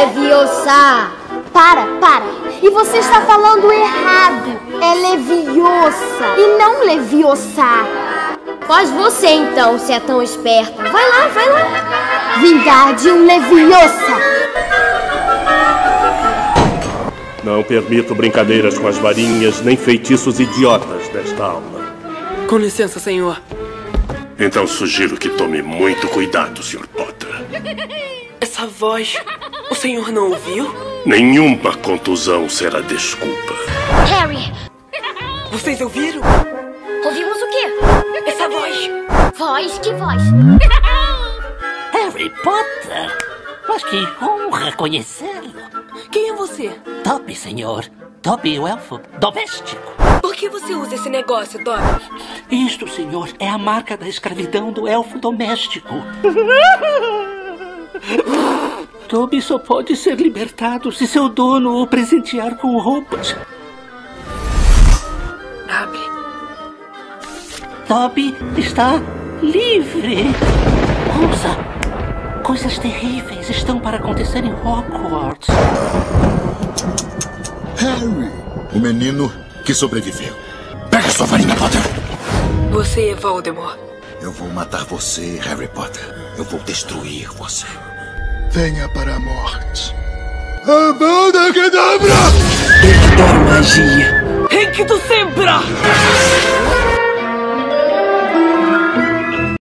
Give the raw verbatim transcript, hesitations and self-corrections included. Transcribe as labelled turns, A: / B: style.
A: Leviosa.
B: Para, para. E você está falando errado. É Leviosa e não Leviosa.
A: Faz você então, se é tão esperta. Vai lá, vai lá.
B: Vingar de um Leviosa.
C: Não permito brincadeiras com as varinhas, nem feitiços idiotas desta aula.
D: Com licença, senhor.
C: Então sugiro que tome muito cuidado, senhor Potter.
D: Essa voz, o senhor não ouviu?
C: Nenhuma contusão será desculpa.
A: Harry!
D: Vocês ouviram?
A: Ouvimos o quê?
D: Essa voz!
A: Voz? Que voz?
E: Harry Potter! Mas que honra conhecê-lo!
D: Quem é você?
E: Dobby, senhor. Dobby, o elfo doméstico.
D: Por que você usa esse negócio, Dobby?
E: Isto, senhor, é a marca da escravidão do elfo doméstico. Dobby só pode ser libertado se seu dono o presentear com roupas.
D: Abre.
E: Dobby está livre. Ouça, coisas terríveis estão para acontecer em Hogwarts.
F: Harry, o menino que sobreviveu. Pega sua varinha, Potter.
D: Você é Voldemort.
F: Eu vou matar você, Harry Potter. Eu vou destruir você. Venha para a morte. Avada Kedavra!
D: Eu adoro magia. Rei que tu sembra!